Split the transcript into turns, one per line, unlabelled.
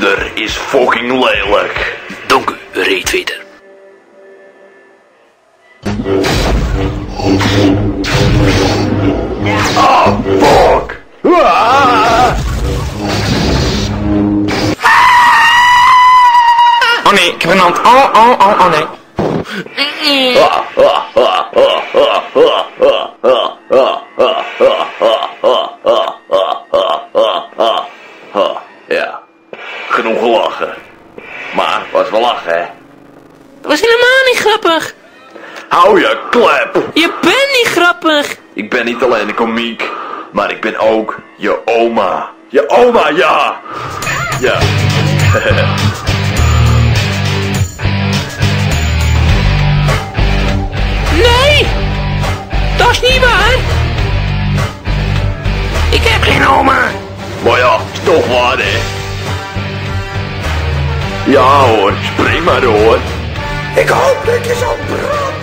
moeder is fucking lelijk.
Dank u, reetveter.
Ah, fuck!
Oh nee, ik heb een hand. Oh nee.
Ja, genoeg gelachen. Maar, was wel lachen, hè?
Dat was helemaal niet grappig.
Hou je klep!
Je bent niet grappig.
Ik ben niet alleen een komiek, maar ik ben ook je oma. Je oma, ja! Ja.
Nee, dat is niet waar. Ik heb geen oma.
Maar ja, is toch waar, hè? Ja hoor, spring maar hoor.
Ik hoop dat je zo brand.